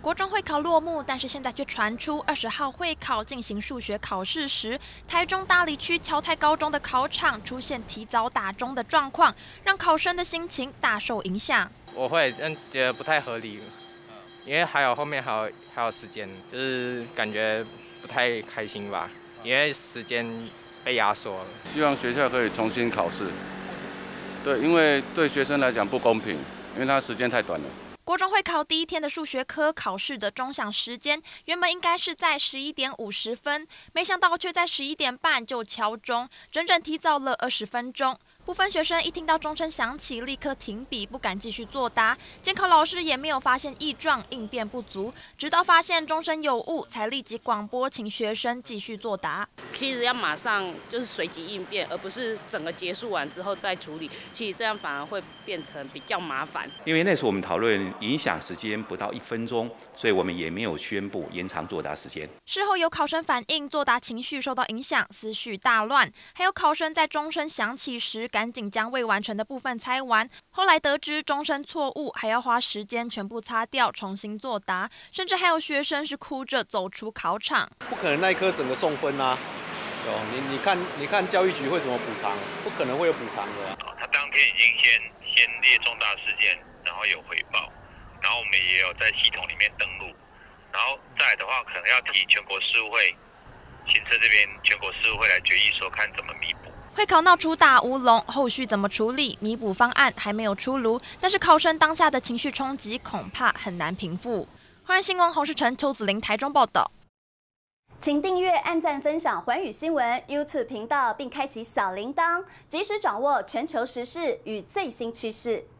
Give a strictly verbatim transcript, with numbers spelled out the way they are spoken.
国中会考落幕，但是现在却传出二十号会考进行数学考试时，台中大里区侨泰高中的考场出现提早打钟的状况，让考生的心情大受影响。 我会嗯觉得不太合理，因为还有后面还有还有时间，就是感觉不太开心吧，因为时间被压缩了。 希望学校可以重新考试，对，因为对学生来讲不公平，因为他时间太短了。 国中会考第一天的数学科考试的钟响时间原本应该是在十一点五十分，没想到却在十一点半就敲钟，整整提早了二十分钟。部分学生一听到钟声响起，立刻停笔，不敢继续作答。监考老师也没有发现异状，应变不足，直到发现钟声有误，才立即广播请学生继续作答。 其实要马上就是随机应变，而不是整个结束完之后再处理。其实这样反而会变成比较麻烦。 因为那时候我们讨论影响时间不到一分钟，所以我们也没有宣布延长作答时间。 事后有考生反映作答情绪受到影响，思绪大乱，还有考生在钟声响起时赶紧将未完成的部分猜完，后来得知钟声错误，还要花时间全部擦掉，重新作答，甚至还有学生是哭着走出考场。 不可能那一科整个送分啊！哦，你你看你看教育局会怎么补偿？不可能会有补偿的、啊。 他当天已经先先列重大事件，然后有汇报，然后我们也有在系统里面登录，然后再来的话，可能要提全国事务会，行政这边全国事务会来决议说看怎么弥补。 会考闹出大乌龙，后续怎么处理？弥补方案还没有出炉，但是考生当下的情绪冲击恐怕很难平复。欢迎新闻洪世成、邱子玲台中报道。 请订阅、按赞、分享寰宇新闻 YouTube 频道，并开启小铃铛，及时掌握全球时事与最新趋势。